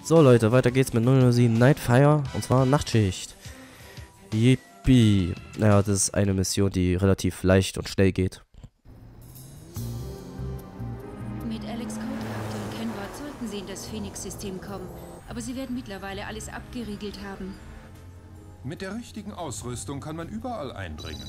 So Leute, weiter geht's mit 007 Nightfire und zwar Nachtschicht. Yippie. Naja, das ist eine Mission, die relativ leicht und schnell geht. Mit Alex Codehaft und Kenward sollten sie in das Phoenix-System kommen, aber sie werden mittlerweile alles abgeriegelt haben. Mit der richtigen Ausrüstung kann man überall eindringen.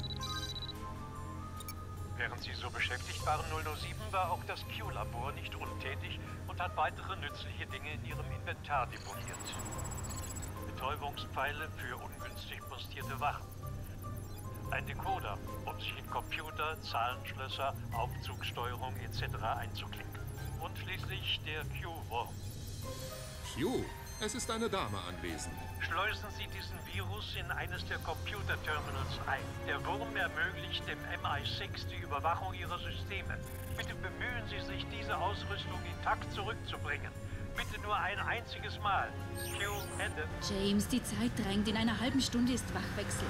Während Sie so beschäftigt waren, 007, war auch das Q-Labor nicht untätig und hat weitere nützliche Dinge in Ihrem Inventar deponiert. Betäubungspfeile für ungünstig postierte Wachen. Ein Decoder, um sich in Computer, Zahlenschlösser, Aufzugssteuerung etc. einzuklinken. Und schließlich der Q-Wurm. Q, es ist eine Dame anwesend. Schleusen Sie diesen Virus in eines der Computerterminals ein. Der Wurm ermöglicht dem MI6 die Überwachung Ihrer Systeme. Bitte bemühen Sie sich, diese Ausrüstung intakt zurückzubringen. Bitte nur ein einziges Mal. Q, Ende. James, die Zeit drängt. In einer halben Stunde ist Wachwechsel.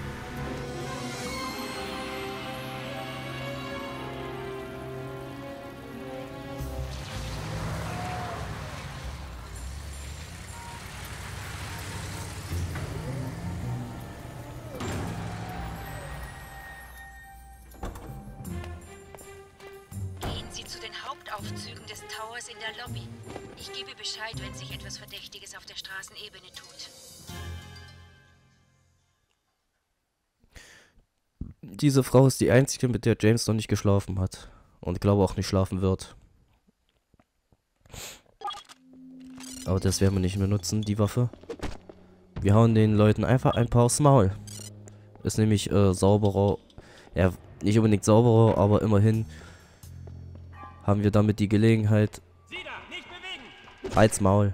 Zu den Hauptaufzügen des Towers in der Lobby. Ich gebe Bescheid, wenn sich etwas Verdächtiges auf der Straßenebene tut. Diese Frau ist die einzige, mit der James noch nicht geschlafen hat. Und ich glaube auch nicht schlafen wird. Aber das werden wir nicht mehr nutzen, die Waffe. Wir hauen den Leuten einfach ein paar aufs Maul. Ist nämlich sauberer. Ja, nicht unbedingt sauberer, aber immerhin haben wir damit die Gelegenheit. Halt's Maul.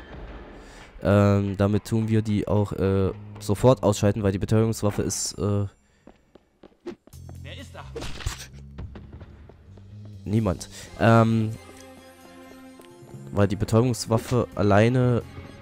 Damit tun wir die auch sofort ausschalten, weil die Betäubungswaffe ist. Wer ist da? Niemand. Weil die Betäubungswaffe alleine.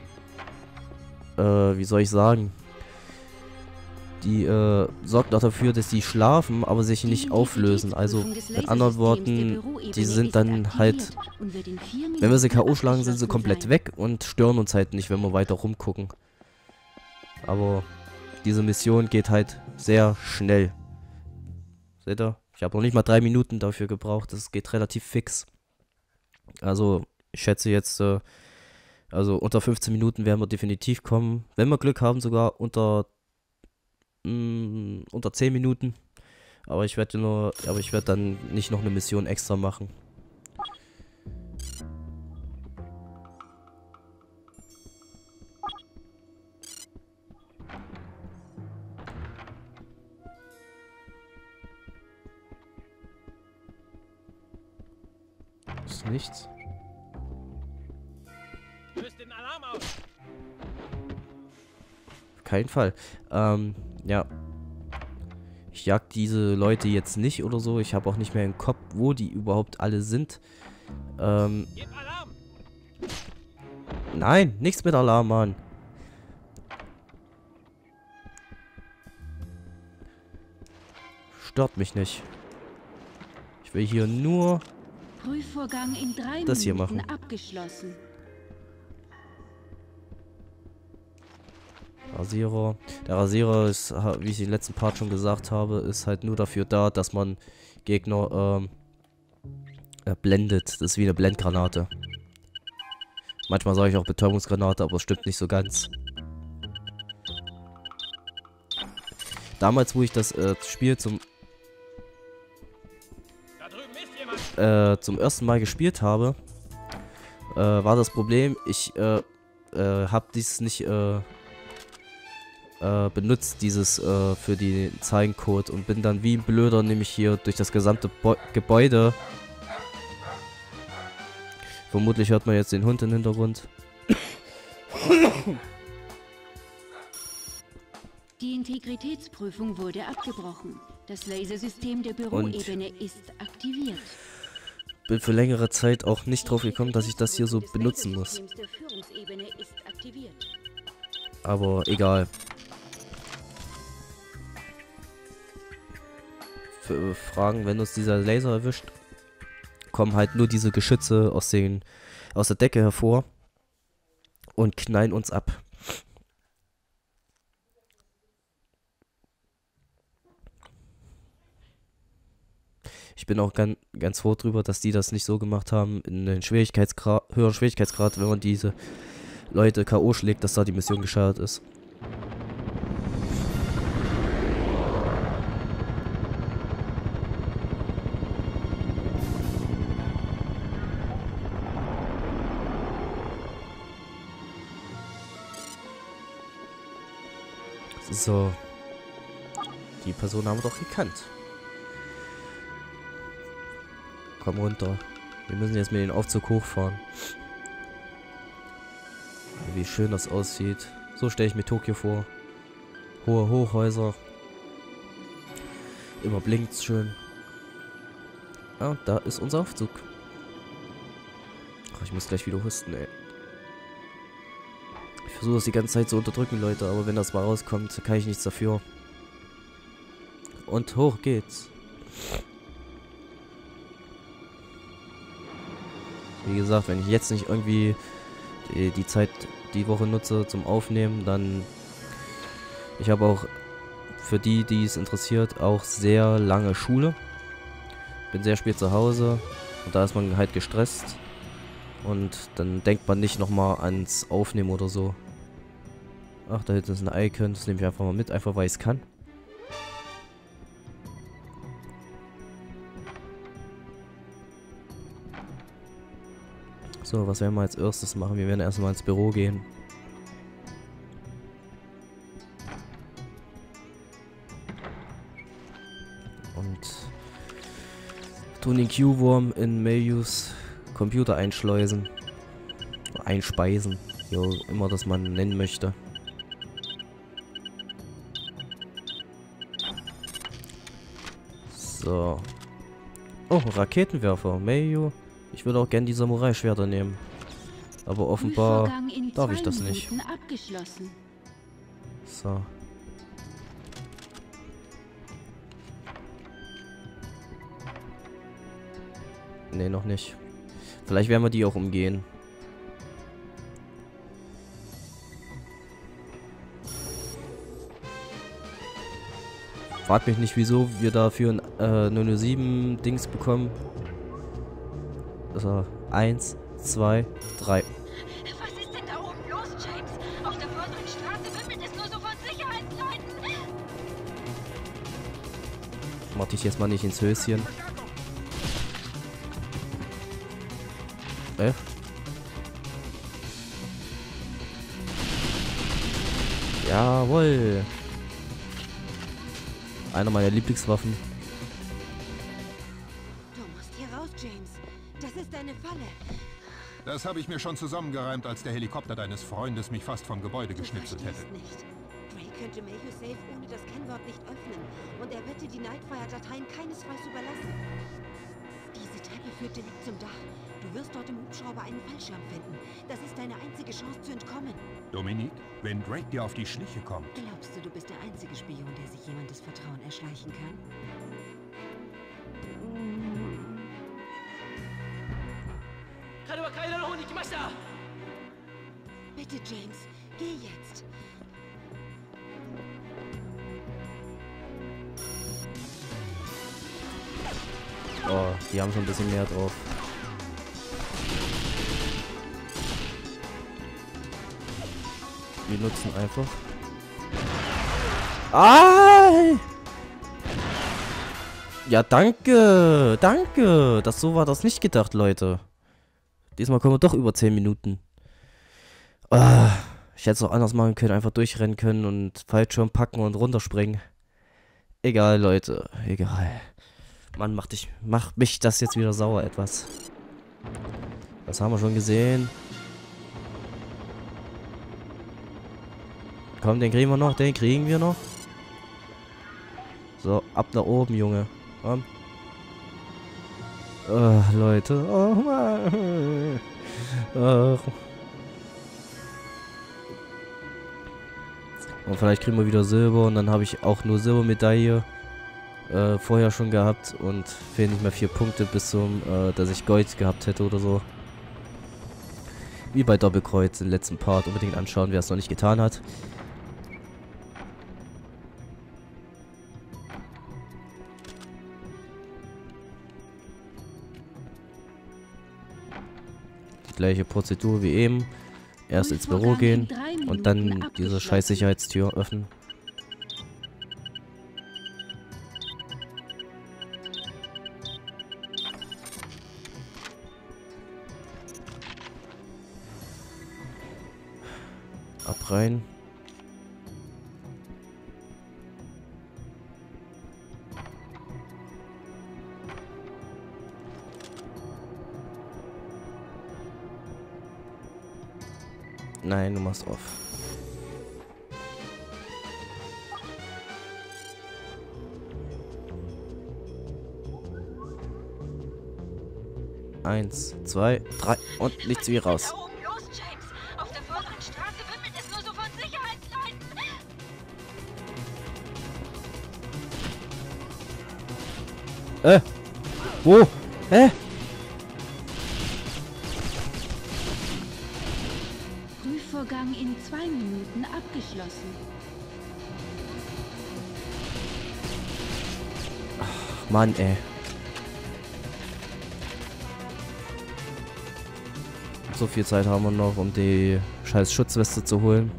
Wie soll ich sagen? Die sorgt auch dafür, dass sie schlafen, aber sich nicht auflösen. Also mit anderen Worten, die sind dann halt, wenn wir sie K.O. schlagen, sind sie komplett weg und stören uns halt nicht, wenn wir weiter rumgucken. Aber diese Mission geht halt sehr schnell. Seht ihr? Ich habe noch nicht mal 3 Minuten dafür gebraucht. Das geht relativ fix. Also ich schätze jetzt, also unter 15 Minuten werden wir definitiv kommen. Wenn wir Glück haben, sogar unter 10 Minuten. Aber ich werde dann nicht noch eine Mission extra machen. Ist nichts. Löst den Alarm aus. Auf keinen Fall. Ja. Ich jag diese Leute jetzt nicht oder so. Ich habe auch nicht mehr im Kopf, wo die überhaupt alle sind. Gib Alarm. Nein, nichts mit Alarm, Mann. Stört mich nicht. Ich will hier nur Prüfvorgang in 3 das hier Minuten machen. abgeschlossen. Rasierer. Der Rasierer ist, wie ich im letzten Part schon gesagt habe, ist halt nur dafür da, dass man Gegner blendet. Das ist wie eine Blendgranate. Manchmal sage ich auch Betäubungsgranate, aber es stimmt nicht so ganz. Damals, wo ich das Spiel zum ersten Mal gespielt habe, war das Problem, ich habe dies nicht benutzt, dieses für die Zeigencode, und bin dann wie ein Blöder nämlich hier durch das gesamte Gebäude. Vermutlich hört man jetzt den Hund im Hintergrund. Die Integritätsprüfung wurde abgebrochen. Das Lasersystem der Büroebene ist aktiviert. Bin für längere Zeit auch nicht drauf gekommen, dass ich das hier so benutzen muss. Aber egal. Für Fragen, wenn uns dieser Laser erwischt, kommen halt nur diese Geschütze aus der Decke hervor. und knallen uns ab. Ich bin auch ganz froh drüber, dass die das nicht so gemacht haben, in den höheren Schwierigkeitsgrad, wenn man diese Leute K.O. schlägt, dass da die Mission gescheitert ist. So. Die Person haben wir doch gekannt. Komm runter. Wir müssen jetzt mit dem Aufzug hochfahren. Wie schön das aussieht. So stelle ich mir Tokio vor. Hohe Hochhäuser. Immer blinkt's schön. Ah, da ist unser Aufzug. Ach, ich muss gleich wieder husten, ey. Ich versuche das die ganze Zeit zu unterdrücken, Leute, aber wenn das mal rauskommt, kann ich nichts dafür. Und hoch geht's. Wie gesagt, wenn ich jetzt nicht irgendwie die Zeit, die Woche nutze zum Aufnehmen, dann... Ich habe auch, für die, die es interessiert, auch sehr lange Schule. Bin sehr spät zu Hause und da ist man halt gestresst. Und dann denkt man nicht nochmal ans Aufnehmen oder so. Ach, da hinten ist ein Icon, das nehme ich einfach mal mit, einfach weil ich es kann. So, was werden wir als erstes machen? Wir werden erstmal ins Büro gehen. Und tun den Q-Worm in Mayus Computer einschleusen. Einspeisen. Jo, immer das man nennen möchte. So. Oh, Raketenwerfer. Mayu. Ich würde auch gern die Samurai-Schwerter nehmen. Aber offenbar darf ich das nicht. So. Nee, noch nicht. Vielleicht werden wir die auch umgehen. Fragt mich nicht, wieso wir dafür ein 007 Dings bekommen. Also 1, 2, 3. Was ist denn da oben los, James? Auf der vorderen Straße wimmelt es nur so von Sicherheitsleuten. Mach dich jetzt mal nicht ins Höschen. Jawohl. Einer meiner Lieblingswaffen. Du musst hier raus, James. Das ist eine Falle. Das habe ich mir schon zusammengereimt, als der Helikopter deines Freundes mich fast vom Gebäude geschnipselt hätte. Nicht. Drake könnte Mayhew Safe ohne das Kennwort nicht öffnen. Und er wette die Nightfire-Dateien keinesfalls überlassen. Diese Treppe führt direkt zum Dach. Du wirst dort im Hubschrauber einen Fallschirm finden. Das ist deine einzige Chance zu entkommen. Dominique, wenn Drake dir auf die Schliche kommt... Glaubst du, du bist der einzige Spion, der sich jemandes Vertrauen erschleichen kann? Bitte, James, geh jetzt. Oh, die haben schon ein bisschen mehr drauf. Wir nutzen einfach. Ah! Ja, danke. Danke. So war das nicht gedacht, Leute. Diesmal kommen wir doch über 10 Minuten. Ah, ich hätte es auch anders machen können. Einfach durchrennen können und Fallschirm packen und runterspringen. Egal, Leute. Egal. Mann, macht mich das jetzt wieder sauer etwas. Das haben wir schon gesehen. Komm, den kriegen wir noch. Den kriegen wir noch. So, ab nach oben, Junge. Komm. Leute. Oh, Mann. Ach. Und vielleicht kriegen wir wieder Silber. Und dann habe ich auch nur Silbermedaille vorher schon gehabt. Und fehlen nicht mehr 4 Punkte bis zum, dass ich Gold gehabt hätte oder so. Wie bei Doppelkreuz im letzten Part. Unbedingt anschauen, wer es noch nicht getan hat. Die gleiche Prozedur wie eben. Erst ins Büro gehen und dann diese scheiß Sicherheitstür öffnen. Ab rein. Nein, du machst auf. Eins, zwei, drei und nichts wie raus. Da oben los, James. Auf der vorderen Straße wimmelt es nur so von Sicherheitsleuten. Wo? Prüfvorgang in 2 Minuten abgeschlossen. Mann, ey. So viel Zeit haben wir noch, um die scheiß Schutzweste zu holen.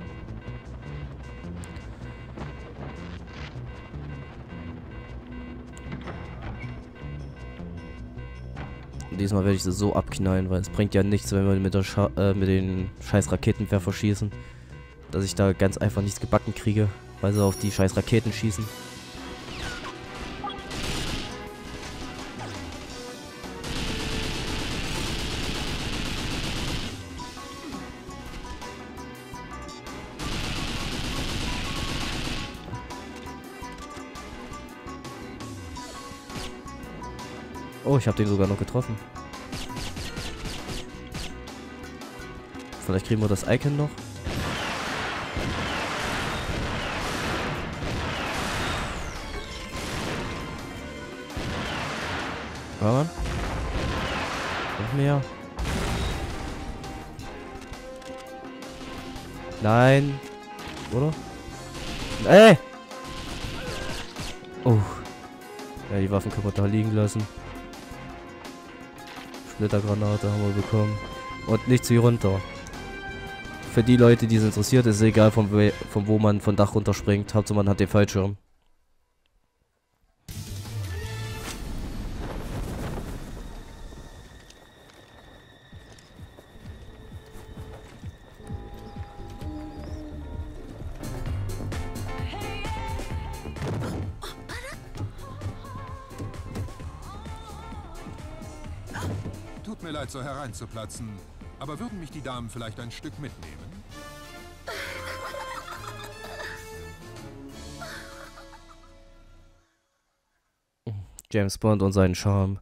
Und diesmal werde ich sie so abknallen, weil es bringt ja nichts, wenn wir mit den scheiß Raketenwerfer schießen. Dass ich da ganz einfach nichts gebacken kriege, weil sie auf die scheiß Raketen schießen. Oh, ich habe den sogar noch getroffen. Vielleicht kriegen wir das Icon noch. Warte mal. Noch mehr. Nein. Oder? Ey! Oh. Ja, die Waffen können wir da liegen lassen. Splittergranate haben wir bekommen. Und nichts wie runter. Für die Leute, die es interessiert, ist es egal, von wo man von Dach runterspringt. Hauptsache man hat den Fallschirm. Tut mir leid, so hereinzuplatzen, aber würden mich die Damen vielleicht ein Stück mitnehmen? James Bond und seinen Charme.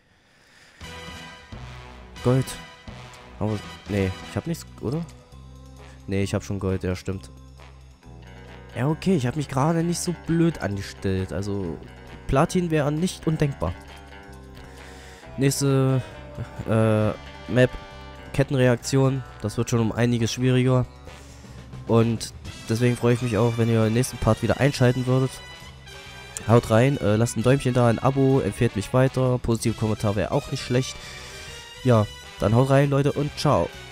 Gold. Aber, nee, ich hab nichts, oder? Nee, ich hab schon Gold, ja, stimmt. Ja, okay, ich habe mich gerade nicht so blöd angestellt. Also, Platin wäre nicht undenkbar. Nächste Map, Kettenreaktion. Das wird schon um einiges schwieriger. Und deswegen freue ich mich auch, wenn ihr im nächsten Part wieder einschalten würdet. Haut rein, lasst ein Däumchen da, ein Abo, empfehlt mich weiter. Positive Kommentar wäre auch nicht schlecht. Ja, dann haut rein, Leute, und ciao.